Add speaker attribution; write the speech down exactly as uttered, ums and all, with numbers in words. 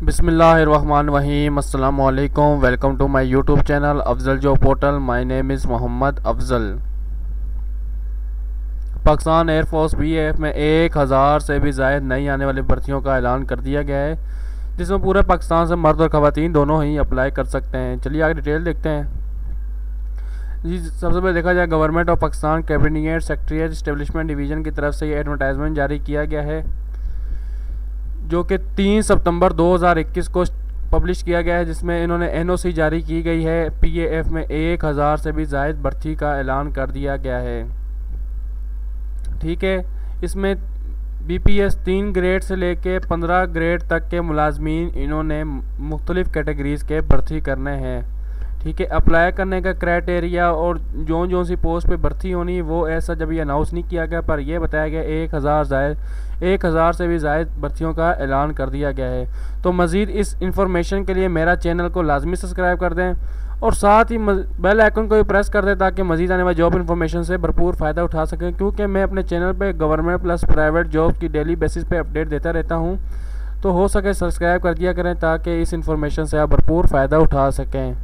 Speaker 1: बिस्मिल्लाहिर्रहमानिर्रहीम अस्सलामु अलैकुम। Welcome to my YouTube channel Afzal job portal. My name is Mohammad Afzal. Pakistan air force B A F में एक हज़ार से भी ज़ायद नई आने वाली भर्तियों का ऐलान कर दिया गया है, जिसमें पूरे पाकिस्तान से मर्द और ख़वातीन दोनों ही अप्लाई कर सकते हैं। चलिए आगे डिटेल देखते हैं जी। सबसे पहले देखा जाए, government of Pakistan cabinet secretariat establishment division की तरफ से ये एडवर्टाइजमेंट जारी किया गया है, जो कि तीन सितंबर दो हज़ार इक्कीस को पब्लिश किया गया है, जिसमें इन्होंने एन ओ सी जारी की गई है। पी ए एफ में एक हज़ार से भी ज़ायद भर्ती का ऐलान कर दिया गया है। ठीक है, इसमें बी पी एस तीन ग्रेड से लेके पंद्रह ग्रेड तक के मुलाजमीन इन्होंने मुख्तलिफ़ कैटेगरीज़ के भर्ती करने हैं। ठीक है, अप्लाई करने का क्राइटेरिया और जो जो सी पोस्ट पे भर्ती होनी वो ऐसा जब ये अनाउंस नहीं किया गया, पर यह बताया गया एक हज़ार जायद एक हज़ार से भी ज़ायद भर्तियों का ऐलान कर दिया गया है। तो मज़ीद इस इंफॉर्मेशन के लिए मेरा चैनल को लाजमी सब्सक्राइब कर दें और साथ ही बेल आइकन को भी प्रेस कर दें, ताकि मज़ीद आने वाली जॉब इन्फॉर्मेशन से भरपूर फ़ायदा उठा सकें, क्योंकि मैं अपने चैनल पर गवर्नमेंट प्लस प्राइवेट जॉब की डेली बेसिस पे अपडेट देता रहता हूँ। तो हो सके सब्सक्राइब कर दिया करें, ताकि इस इंफॉर्मेशन से आप भरपूर फ़ायदा उठा सकें।